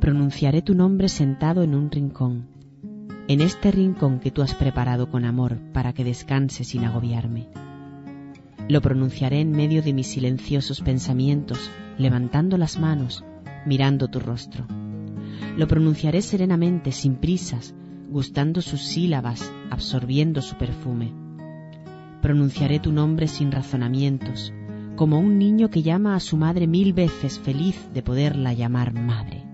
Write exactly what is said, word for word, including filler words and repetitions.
Pronunciaré tu nombre sentado en un rincón, en este rincón que tú has preparado con amor para que descanse sin agobiarme. Lo pronunciaré en medio de mis silenciosos pensamientos, levantando las manos, mirando tu rostro. Lo pronunciaré serenamente, sin prisas, gustando sus sílabas, absorbiendo su perfume. Pronunciaré tu nombre sin razonamientos, como un niño que llama a su madre mil veces feliz de poderla llamar madre.